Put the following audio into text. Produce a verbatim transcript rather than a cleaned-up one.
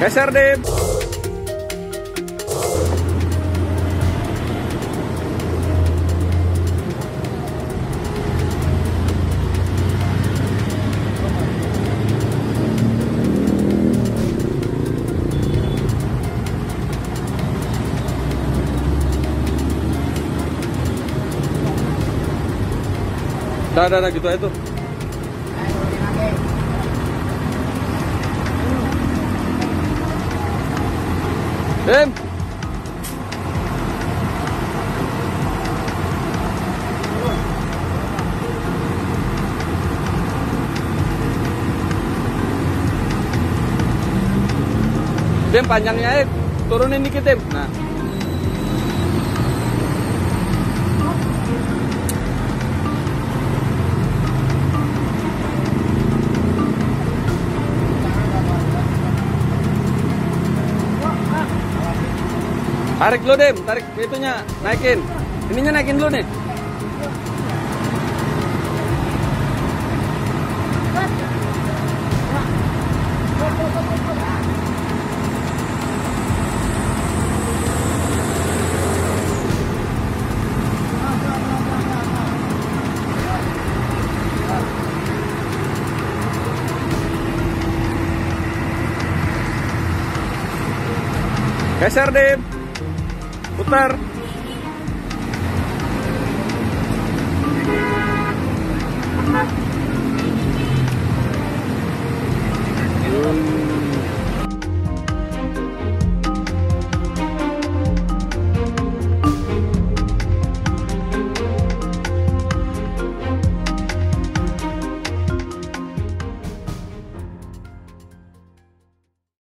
Geser, Dim. Dah, dah, dah, gitu aja tuh. Dim. Dim, panjangnya aja turunin dikit, Dim. Nah. Tarik dulu, Dim, tarik itunya, naikin. Ininya naikin dulu nih. Geser, Dim. Putar.